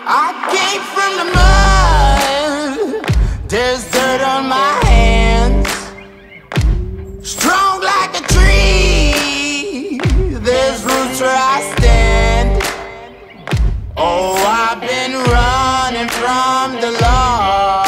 I came from the mud. There's dirt on my hands. Strong like a tree. There's roots where I stand. Oh, I've been running from the law.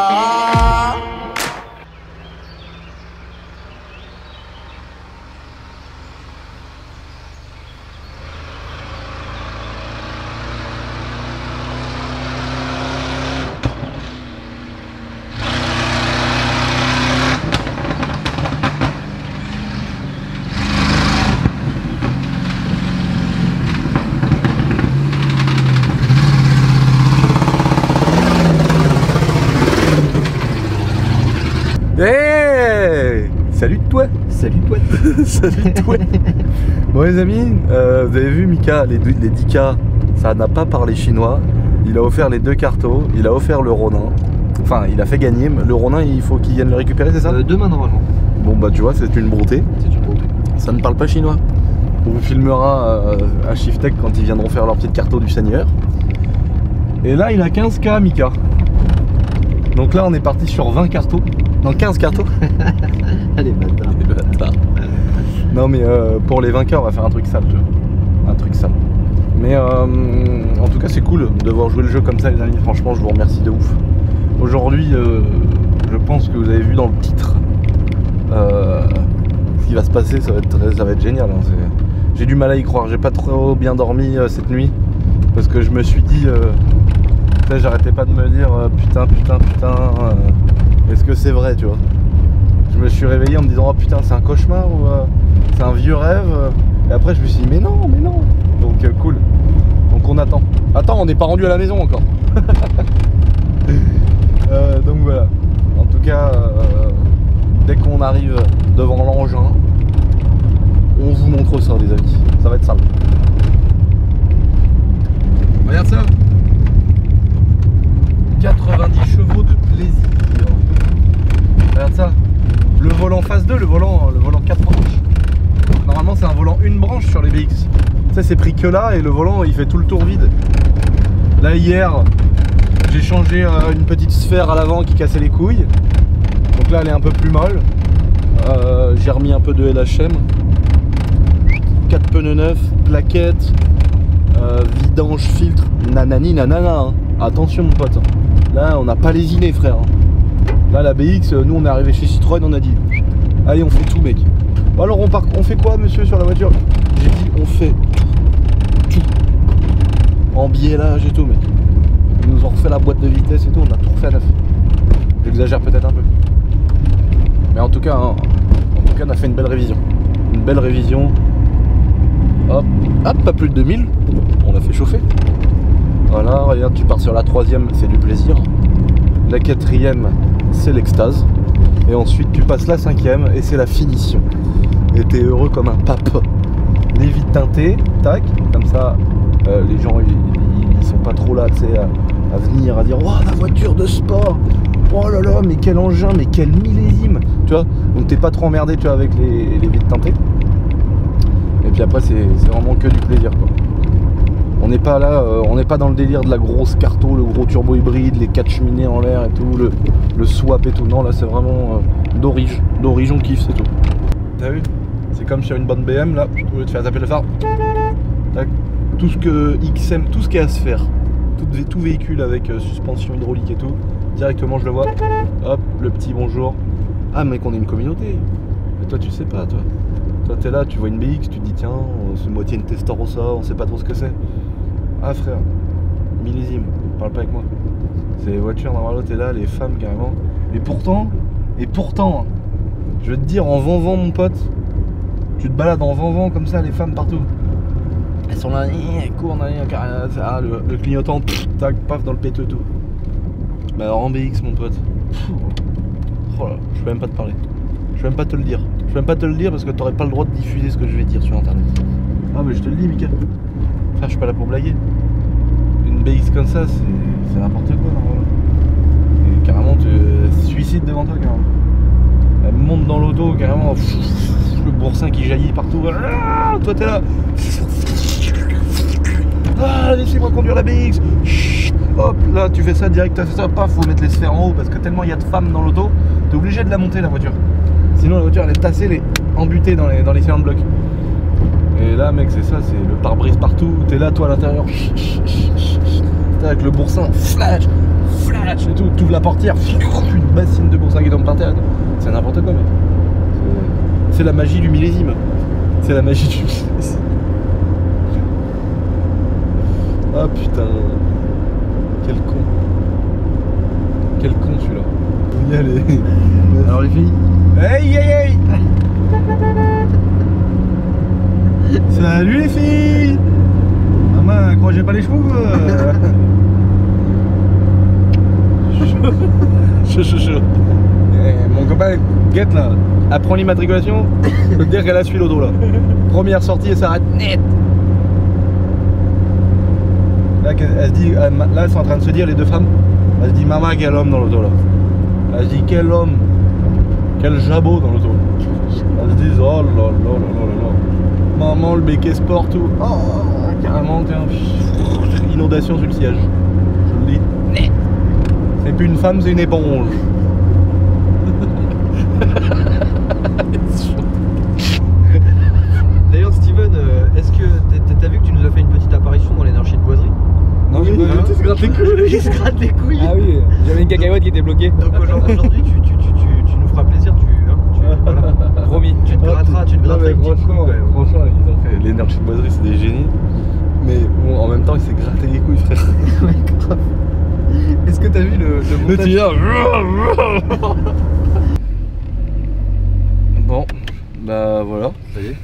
Hey, salut toi. Salut toi. Salut toi. Bon les amis, vous avez vu Mika, les 10K, ça n'a pas parlé chinois. Il a offert les 2 cartos, il a offert le Ronin. Enfin, il a fait gagner. Le Ronin, il faut qu'il vienne le récupérer, c'est ça? Demain normalement. Bon bah tu vois, c'est une bonté. C'est une bonté. Ça ne parle pas chinois. On vous filmera à Shiftech quand ils viendront faire leur petite carto du Seigneur. Et là, il a 15K Mika. Donc là, on est parti sur 20 cartos. Non, 15 cartos. Allez, bâtard. Non mais pour les vainqueurs, on va faire un truc sale, tu vois. Un truc sale. Mais en tout cas, c'est cool de voir jouer le jeu comme ça, les amis. Franchement, je vous remercie de ouf. Aujourd'hui, je pense que vous avez vu dans le titre ce qui va se passer. Ça va être génial. Hein. J'ai du mal à y croire. J'ai pas trop bien dormi cette nuit parce que je me suis dit, j'arrêtais pas de me dire putain. Est-ce que c'est vrai, tu vois? Je me suis réveillé en me disant oh putain, c'est un cauchemar ou c'est un vieux rêve. Et après je me suis dit mais non. Donc cool. Donc on attend. Attends, on n'est pas rendu à la maison encore. Donc voilà. En tout cas, dès qu'on arrive devant l'engin, on vous montre ça les amis. Ça va être sale. Regarde ça. 90 chevaux de plaisir. Regarde ça. Le volant phase 2, le volant 4 branches. Normalement c'est un volant une branche sur les BX. Ça c'est pris que là et le volant il fait tout le tour vide. Là hier j'ai changé une petite sphère à l'avant qui cassait les couilles. Donc là elle est un peu plus molle. J'ai remis un peu de LHM. 4 pneus neufs, plaquettes, vidange, filtre, nanani nanana. Hein. Attention mon pote. Là on n'a pas lésiné frère. Là la BX, nous on est arrivé chez Citroën, on a dit allez on fait tout mec. Alors on fait quoi monsieur sur la voiture? J'ai dit on fait tout. En biellage et tout mec. Ils nous ont refait la boîte de vitesse et tout, on a tout refait à neuf. J'exagère peut-être un peu. Mais en tout cas on a fait une belle révision. Une belle révision. Hop, pas plus de 2000. On a fait chauffer. Voilà, regarde, tu pars sur la 3ème, c'est du plaisir. La 4ème, c'est l'extase. Et ensuite, tu passes la 5ème et c'est la finition. Et t'es heureux comme un pape. Les vitres teintées, tac, comme ça, les gens, ils sont pas trop là, tu sais, à venir, à dire « Oh, la voiture de sport! Oh là là, mais quel engin, mais quel millésime !» Tu vois, donc t'es pas trop emmerdé, tu vois, avec les vitres teintées. Et puis après, c'est vraiment que du plaisir, quoi. On n'est pas là, on n'est pas dans le délire de la grosse carto, le gros turbo hybride, les 4 cheminées en l'air et tout, le swap et tout. Non, là c'est vraiment d'origine, on kiffe, c'est tout. T'as vu? C'est comme sur une bonne BM, là, au lieu de faire taper le phare, tac. Tout ce que XM, tout ce qui est à se faire, tout véhicule avec suspension hydraulique et tout, directement je le vois, hop, le petit bonjour. Ah mec, on est une communauté. Mais toi tu sais pas, toi. Toi t'es là, tu vois une BX, tu te dis tiens, c'est moitié une Testarossa, on sait pas trop ce que c'est. Ah frère, millésime, parle pas avec moi. C'est les voitures, normalement t'es là, les femmes carrément. Et pourtant, je veux te dire, en Vanvan mon pote, tu te balades en Vanvan comme ça, les femmes partout. Elles sont là, elles courent, ah, le clignotant, tac, paf dans le péteux tout. Mais alors en BX mon pote, oh là, je peux même pas te parler. Je peux même pas te le dire. Je peux même pas te le dire parce que t'aurais pas le droit de diffuser ce que je vais dire sur internet. Ah mais je te le dis Mika. Frère, je suis pas là pour blaguer. Une BX comme ça, c'est n'importe quoi normalement. Et carrément tu suicides devant toi carrément. Elle monte dans l'auto carrément. Le boursin qui jaillit partout. Ah, toi t'es là. Ah, laissez-moi conduire la BX. Chut. hop, là tu fais ça direct, tu fais ça, paf, faut mettre les sphères en haut parce que tellement il y a de femmes dans l'auto, t'es obligé de la monter la voiture. Sinon la voiture elle est tassée, elle est embutée dans les cylindres blocs. Et là mec c'est ça, c'est le pare-brise partout, t'es là toi à l'intérieur, t'es avec le boursin, flash, et tout, t'ouvres la portière, une bassine de boursin qui tombe par terre, c'est n'importe quoi mec. C'est la magie du millésime. C'est la magie du millésime. Ah putain. Quel con. Quel con celui-là. On y allait. Alors les filles. Hey hey hey. Salut les filles. Maman, croyez pas les chevaux Chaud. Mon copain, guette là, elle prend l'immatriculation, je peux te dire qu'elle a suivi l'auto là. Première sortie et s'arrête net. Là, elle se dit, là elles sont en train de se dire les deux femmes, elle se dit maman quel homme dans l'auto là. Elle se dit quel homme, quel jabot dans l'auto. Elles se disent oh là là là là là. Maman le béquet sport tout. Oh carrément tiens. Inondation sur le siège. Je le dis net. C'est plus une femme, c'est une éponge. D'ailleurs Steven, est-ce que t'as vu que tu nous as fait une petite apparition dans l'énergie de boiserie? Non, oui, il se gratte les couilles. Il se gratte les couilles. Ah oui, j'avais une cacahuète qui était bloquée. Donc aujourd'hui tu nous feras plaisir, voilà. Promis. Tu te gratteras un petit coup, quand même. Franchement, ils ont fait l'énergie de boiserie, c'est des génies. Mais bon, en même temps, il s'est gratté les couilles, frère. Ouais, grave. Est-ce que t'as vu le montage? Bon, bah voilà, ça y est.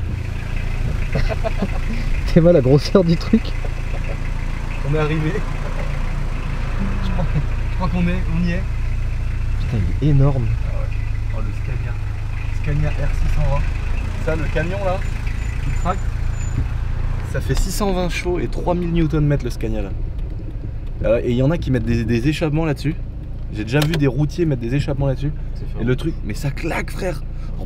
C'est mal la grosseur du truc. On est arrivé. Je crois qu'on y est. Putain, il est énorme. Ah ouais. Oh le Scania R620. Ça, le camion là, qui craque, ça fait 620 chevaux et 3000 Nm le Scania là. Et il y en a qui mettent des échappements là-dessus. J'ai déjà vu des routiers mettre des échappements là-dessus. Et le truc, mais ça claque frère.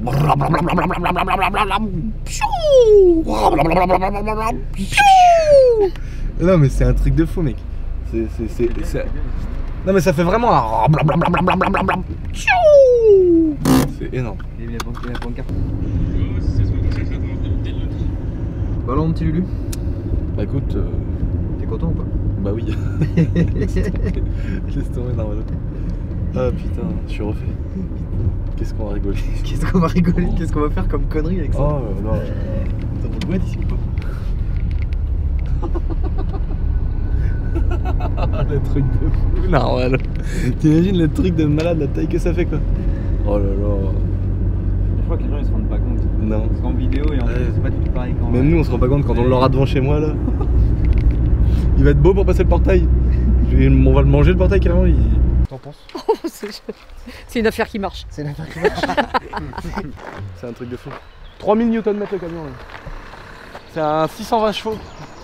Non mais c'est un truc de fou mec. Non mais ça fait vraiment un... C'est énorme. Bah alors mon petit Lulu, Bah écoute... t'es content ou pas? Bah oui. Laisse tomber dans l'autre. Ah putain, je suis refait. Qu'est-ce qu'on va rigoler? Qu'est-ce qu'on va rigoler? Qu'est-ce qu'on va faire comme connerie avec ça? Oh là là. T'as mon doigt d'ici ou pas? Le truc de fou, normal. T'imagines le truc de malade, la taille que ça fait quoi? Oh là là. Je crois que les gens ils se rendent pas compte. Non. Parce qu'en vidéo et en fait c'est pas du tout pareil quand Même nous on se rend pas compte quand on l'aura devant chez moi là. Il va être beau pour passer le portail. On va le manger le portail carrément. T'en penses? C'est une affaire qui marche. C'est une affaire qui marche. C'est un truc de fou. 3000 Nm le camion là. C'est un 620 chevaux.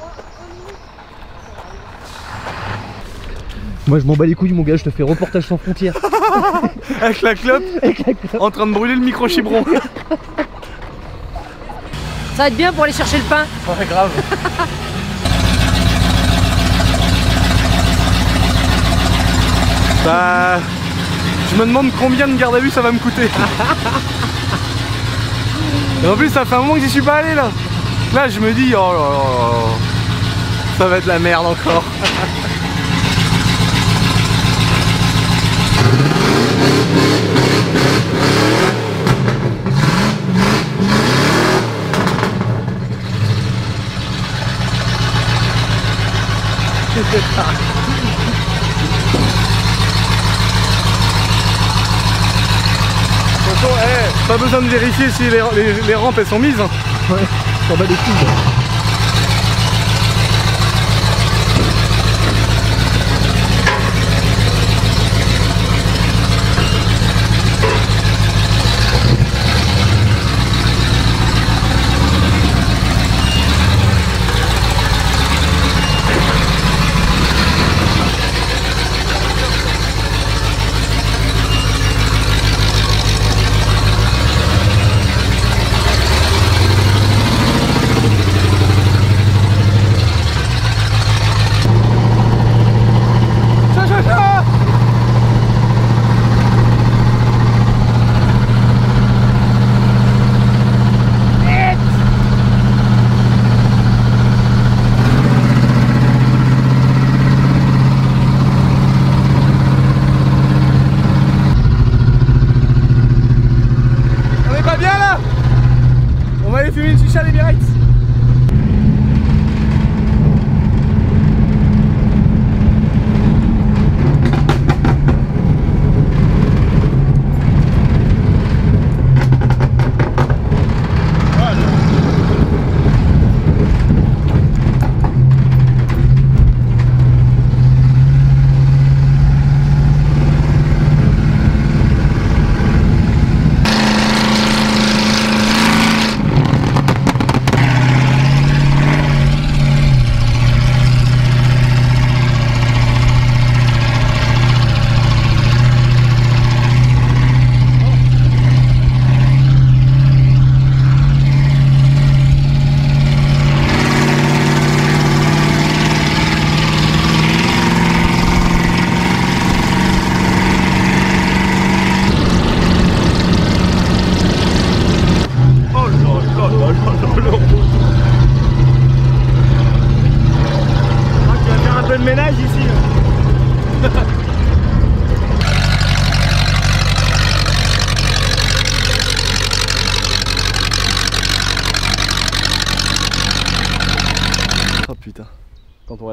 Moi je m'en bats les couilles mon gars, je te fais reportage sans frontières. Avec la clope, en train de brûler le micro-chibron. Ça va être bien pour aller chercher le pain. Ouais, grave. Bah, je me demande combien de garde à vue ça va me coûter. Et en plus ça fait un moment que j'y suis pas allé là. Là je me dis oh là là, ça va être la merde encore. Attention, pas besoin de vérifier si les rampes elles sont mises. Hein. Ouais, je m'en bats les couilles.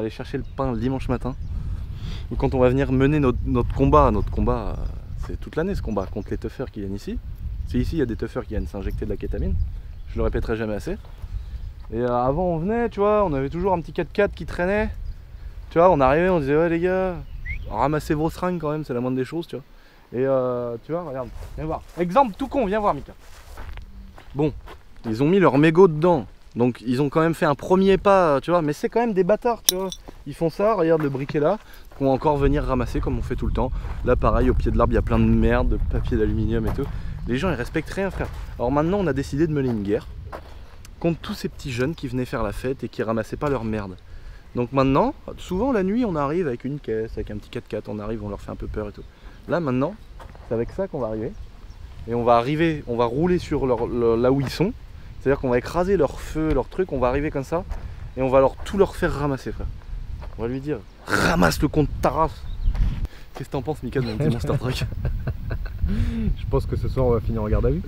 aller chercher le pain le dimanche matin. Ou quand on va venir mener notre combat. Notre combat, c'est toute l'année ce combat contre les toughers qui viennent ici. C'est ici, il y a des toughers qui viennent s'injecter de la kétamine. Je le répéterai jamais assez. Et avant on venait, tu vois, on avait toujours un petit 4x4 qui traînait. Tu vois, on arrivait, on disait ouais les gars, ramassez vos seringues quand même, c'est la moindre des choses, tu vois. Et tu vois, regarde, viens voir. Exemple tout con, viens voir Mika. Bon, ils ont mis leur mégot dedans. Donc ils ont quand même fait un premier pas, tu vois, mais c'est quand même des bâtards, tu vois. Ils font ça, regarde le briquet là, qu'on va encore venir ramasser comme on fait tout le temps. Là pareil, au pied de l'arbre, il y a plein de merde, de papier d'aluminium et tout. Les gens ils respectent rien frère. Alors maintenant on a décidé de mener une guerre contre tous ces petits jeunes qui venaient faire la fête et qui ramassaient pas leur merde. Donc maintenant, souvent la nuit on arrive avec une caisse, avec un petit 4x4, on arrive, on leur fait un peu peur et tout. Là maintenant, c'est avec ça qu'on va arriver. Et on va rouler sur là où ils sont. C'est-à-dire qu'on va écraser leur feu, leur truc, on va arriver comme ça et on va tout leur faire ramasser frère. On va lui dire, ramasse le compte ta race. Qu'est-ce que t'en penses Mika de mon petit Monster Truck? Je pense que ce soir on va finir en garde à vue.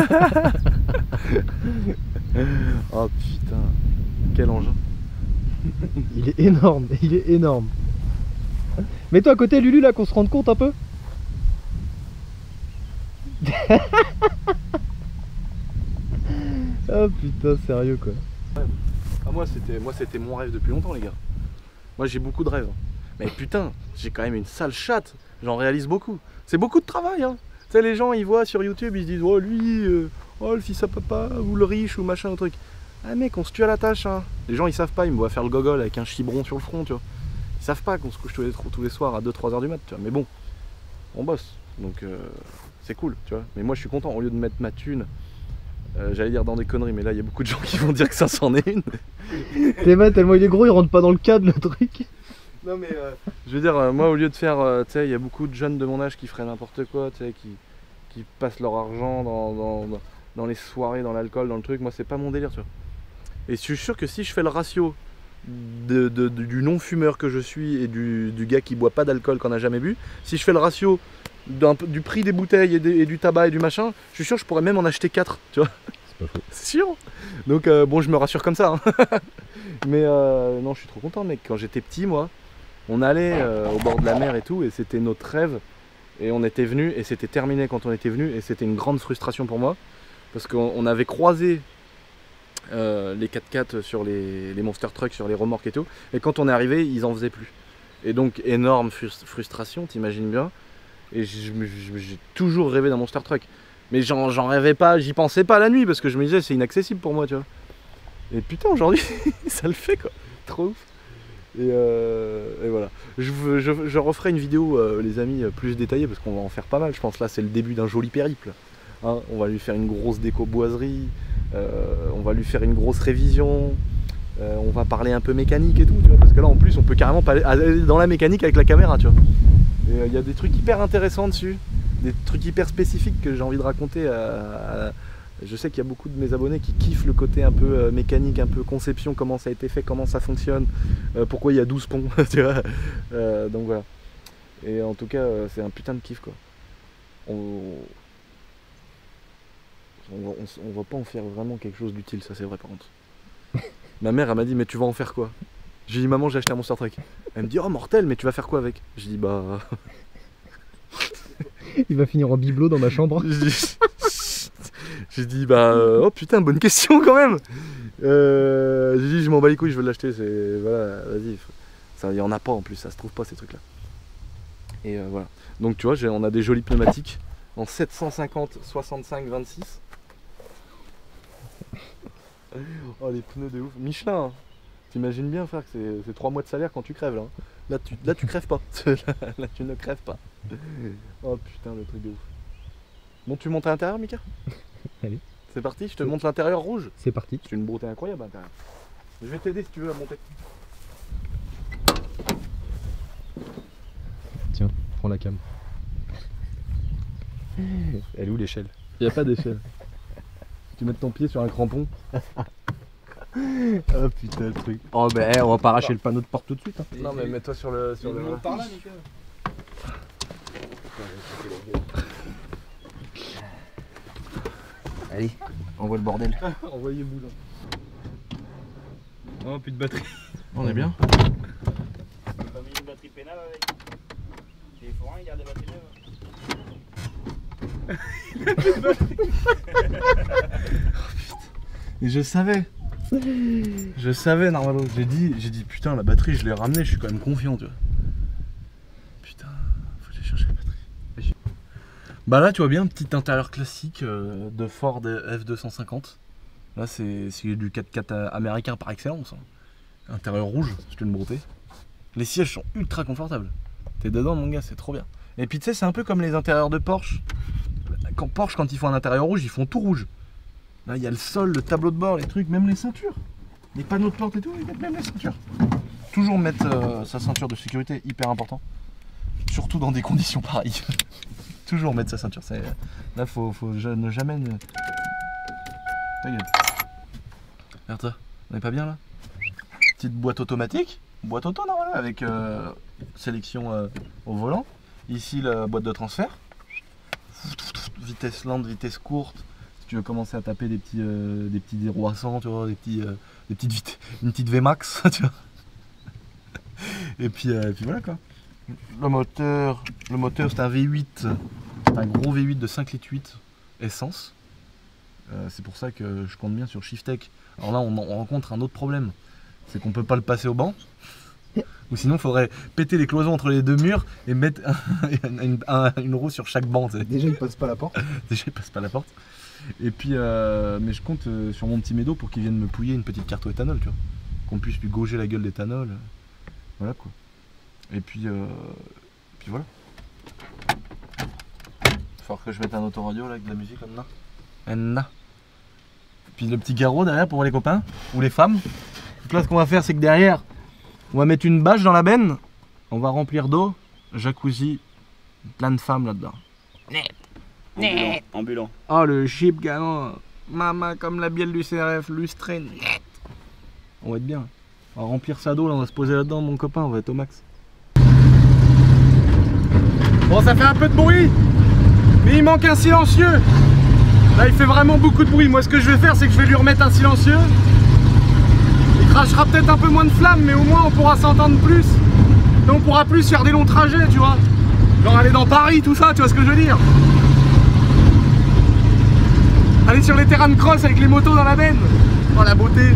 Oh putain, quel engin. Il est énorme, il est énorme. Mets-toi à côté Lulu là qu'on se rende compte un peu. Oh putain, sérieux quoi. Ah, moi c'était mon rêve depuis longtemps les gars. Moi j'ai beaucoup de rêves. Mais putain, j'ai quand même une sale chatte. J'en réalise beaucoup. C'est beaucoup de travail hein. Tu sais les gens ils voient sur YouTube, ils se disent oh lui, oh le fils à papa, ou le riche ou machin ou truc. Ah mec on se tue à la tâche hein. Les gens ils savent pas, ils me voient faire le gogol avec un chibron sur le front tu vois. Ils savent pas qu'on se couche tous les soirs à 2-3 heures du mat tu vois. Mais bon, on bosse. Donc c'est cool tu vois. Mais moi je suis content, au lieu de mettre ma thune. J'allais dire dans des conneries, mais là il y a beaucoup de gens qui vont dire que ça c'en est une. Théma tellement il est gros, il rentre pas dans le cadre le truc. Non mais je veux dire, moi au lieu de faire, tu sais, il y a beaucoup de jeunes de mon âge qui feraient n'importe quoi, tu sais, qui passent leur argent dans les soirées, dans l'alcool, dans le truc. Moi c'est pas mon délire, tu vois. Et je suis sûr que si je fais le ratio du non-fumeur que je suis et du gars qui boit pas d'alcool, qu'on n'a jamais bu, si je fais le ratio du prix des bouteilles et du tabac et du machin, je suis sûr que je pourrais même en acheter 4, tu vois. C'est pas faux. C'est sûr. Donc bon, je me rassure comme ça. Hein. Mais non, je suis trop content, mec. Quand j'étais petit, moi, on allait au bord de la mer et tout, et c'était notre rêve. Et on était venu, et c'était terminé quand on était venu, et c'était une grande frustration pour moi, parce qu'on avait croisé les 4x4 sur les Monster Trucks, sur les remorques et tout, et quand on est arrivé, ils en faisaient plus. Et donc énorme frustration, t'imagines bien. Et j'ai toujours rêvé d'un Monster Truck. Mais j'en rêvais pas, j'y pensais pas la nuit parce que je me disais c'est inaccessible pour moi, tu vois. Et putain, aujourd'hui, ça le fait quoi. Trop ouf. Et voilà. Je referai une vidéo, les amis, plus détaillée parce qu'on va en faire pas mal. Je pense là, c'est le début d'un joli périple. Hein, on va lui faire une grosse déco boiserie. On va lui faire une grosse révision. On va parler un peu mécanique et tout, tu vois. Parce que là, en plus, on peut carrément aller dans la mécanique avec la caméra, tu vois. Et il y a des trucs hyper intéressants dessus, des trucs hyper spécifiques que j'ai envie de raconter je sais qu'il y a beaucoup de mes abonnés qui kiffent le côté un peu mécanique, un peu conception, comment ça a été fait, comment ça fonctionne, pourquoi il y a 12 ponts, tu vois. Donc voilà. Et en tout cas, c'est un putain de kiff quoi. On va pas en faire vraiment quelque chose d'utile, ça c'est vrai par contre. Ma mère elle m'a dit mais tu vas en faire quoi? J'ai dit maman j'ai acheté un Monster Truck. Elle me dit oh mortel mais tu vas faire quoi avec? J'ai dit bah... Il va finir en bibelot dans ma chambre. J'ai dit bah oh putain bonne question quand même. J'ai dit je m'en bats les couilles, je veux l'acheter, c'est voilà vas-y. Ça y en a pas en plus, ça se trouve pas ces trucs là. Et voilà. Donc tu vois on a des jolis pneumatiques en 750 65 26. Oh les pneus de ouf. Michelin hein. T'imagines bien frère que c'est 3 mois de salaire quand tu crèves là. Là tu crèves pas. Là tu ne crèves pas. Oh putain le truc de ouf. Bon tu montes à l'intérieur Mika? Allez. C'est parti, je te montre l'intérieur rouge. C'est parti. C'est une beauté incroyable à l'intérieur. Je vais t'aider si tu veux à monter. Tiens, prends la cam. Elle est où l'échelle? Il n'y a pas d'échelle. Tu mets ton pied sur un crampon. Oh putain le truc. Oh ben on va pas arracher le panneau de porte tout de suite. Hein. Non mais mets-toi sur le... par là, Mika. Allez, envoie le bordel. Envoyez boule. Oh plus de batterie. On est bien. Il faut rien garder la batterie Et je savais. Je savais, Narvalo. J'ai dit putain, la batterie, je l'ai ramenée, je suis quand même confiant, tu vois. Putain, faut que j'aille chercher la batterie. Bah là, tu vois bien, petit intérieur classique de Ford F250. Là, c'est du 4x4 américain par excellence. Hein. Intérieur rouge, si tu veux me brouter. Les sièges sont ultra confortables. T'es dedans, mon gars, c'est trop bien. Et puis tu sais, c'est un peu comme les intérieurs de Porsche. Porsche, quand ils font un intérieur rouge, ils font tout rouge. Là, il y a le sol, le tableau de bord, les trucs, même les ceintures. Les panneaux de porte et tout, ils mettent même les ceintures. Toujours mettre sa ceinture de sécurité, hyper important. Surtout dans des conditions pareilles. Toujours mettre sa ceinture. Là, faut ne jamais... Ta gueule. Regarde ça, on est pas bien là? Petite boîte automatique. Boîte auto, normalement, avec sélection au volant. Ici, la boîte de transfert. Vitesse lente, vitesse courte. Si tu veux commencer à taper des petits 0 à 100, tu vois, une petite VMAX, tu vois. Et puis voilà quoi. Le moteur c'est un V8, un gros V8 de 5,8 litres essence. C'est pour ça que je compte bien sur Shiftech. Alors là, on rencontre un autre problème. C'est qu'on peut pas le passer au banc. Ou sinon, il faudrait péter les cloisons entre les deux murs et mettre une roue sur chaque banc. Déjà, il passe pas la porte. Déjà, il passe pas la porte. Et puis, mais je compte sur mon petit médo pour qu'il vienne me pouiller une petite carte au éthanol, tu vois. Qu'on puisse lui gauger la gueule d'éthanol. Voilà quoi. Et puis voilà. Il va falloir que je mette un autoradio là avec de la musique comme là. Puis le petit garrot derrière pour voir les copains ou les femmes. Donc là, ce qu'on va faire, c'est que derrière, on va mettre une bâche dans la benne, on va remplir d'eau, jacuzzi, plein de femmes là-dedans. Ambulant. Oh le Jeep gamin, maman comme la bielle du CRF, lustré, on va être bien. On va remplir ça d'eau, là, on va se poser là-dedans mon copain, on va être au max. Bon, ça fait un peu de bruit, mais il manque un silencieux. Là il fait vraiment beaucoup de bruit, moi ce que je vais faire c'est que je vais lui remettre un silencieux. Il crachera peut-être un peu moins de flammes, mais au moins on pourra s'entendre plus. Et on pourra plus faire des longs trajets, tu vois. Genre aller dans Paris, tout ça, tu vois ce que je veux dire. Aller sur les terrains de cross avec les motos dans la benne. Oh la beauté.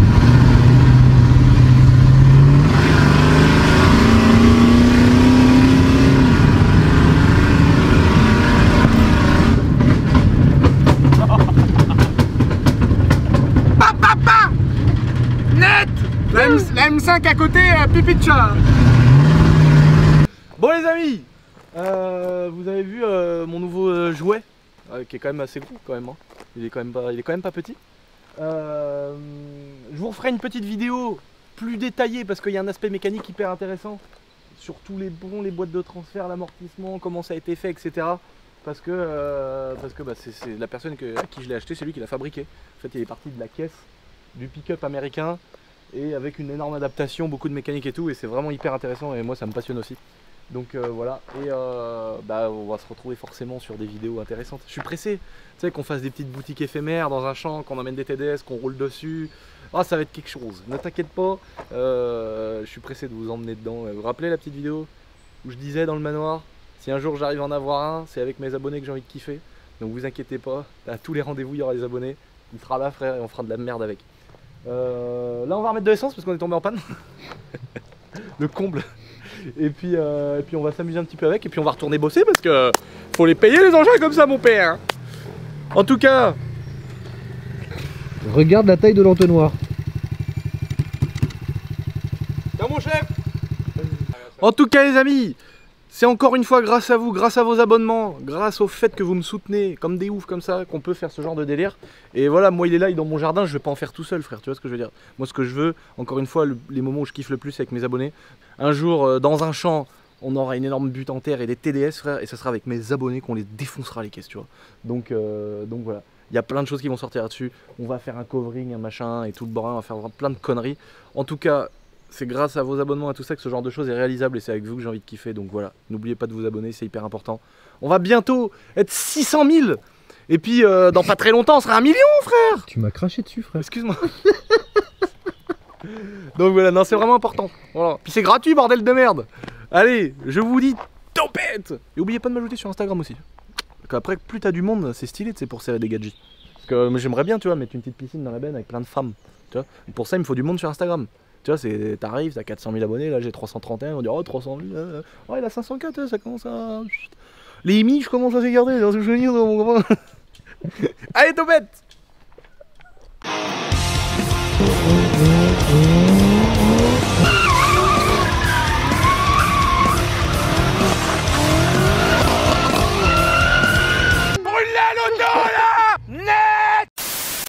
La M5 à côté, pipi de chat. Bon les amis, vous avez vu mon nouveau jouet, qui est quand même assez gros quand même, hein. Il est quand même pas petit. Je vous referai une petite vidéo plus détaillée parce qu'il y a un aspect mécanique hyper intéressant sur tous les bons, les boîtes de transfert, l'amortissement, comment ça a été fait, etc. Parce que c'est la personne à qui je l'ai acheté, c'est lui qui l'a fabriqué. En fait, il est parti de la caisse du pick-up américain. Et avec une énorme adaptation, beaucoup de mécanique et tout, et c'est vraiment hyper intéressant et moi ça me passionne aussi. Donc voilà, et on va se retrouver forcément sur des vidéos intéressantes. Je suis pressé, tu sais, qu'on fasse des petites boutiques éphémères dans un champ, qu'on emmène des TDS, qu'on roule dessus. Ah, ça va être quelque chose, ne t'inquiète pas, je suis pressé de vous emmener dedans. Vous vous rappelez la petite vidéo où je disais dans le manoir, si un jour j'arrive à en avoir un, c'est avec mes abonnés que j'ai envie de kiffer. Donc vous inquiétez pas, à tous les rendez-vous il y aura des abonnés, il sera là frère et on fera de la merde avec. Là on va remettre de l'essence parce qu'on est tombé en panne. Le comble. Et puis on va s'amuser un petit peu avec et puis on va retourner bosser parce que faut les payer les engins comme ça mon père. En tout cas, regarde la taille de l'entonnoir. Ciao mon chef. En tout cas les amis, c'est encore une fois grâce à vous, grâce à vos abonnements, grâce au fait que vous me soutenez comme des oufs comme ça qu'on peut faire ce genre de délire. Et voilà, moi il est là, il est dans mon jardin, je vais pas en faire tout seul frère, tu vois ce que je veux dire. Moi ce que je veux, encore une fois, les moments où je kiffe le plus avec mes abonnés, un jour dans un champ, on aura une énorme butte en terre et des TDS frère, et ça sera avec mes abonnés qu'on les défoncera les caisses, tu vois. Donc voilà, il y a plein de choses qui vont sortir là-dessus, on va faire un covering, un machin et tout le bordel, on va faire plein de conneries. En tout cas, c'est grâce à vos abonnements et tout ça que ce genre de choses est réalisable et c'est avec vous que j'ai envie de kiffer. Donc voilà, n'oubliez pas de vous abonner, c'est hyper important. On va bientôt être 600 000 et puis dans pas très longtemps on sera 1 million frère. Tu m'as craché dessus frère. Excuse-moi. Donc voilà, non c'est vraiment important. Voilà. Puis c'est gratuit bordel de merde. Allez, je vous dis Topette. Et oubliez pas de m'ajouter sur Instagram aussi. Après, plus t'as du monde, c'est stylé, c'est pour serrer des gadgets. Parce que moi, j'aimerais bien, tu vois, mettre une petite piscine dans la benne avec plein de femmes. Tu vois. Et pour ça, il me faut du monde sur Instagram. Tu vois, t'arrives, t'as 400 000 abonnés, là j'ai 331, on dit oh 300 000, oh il a 504, ça commence à... Les images commencent à s'écarter, dans ce que je veux dire, Allez, Topette.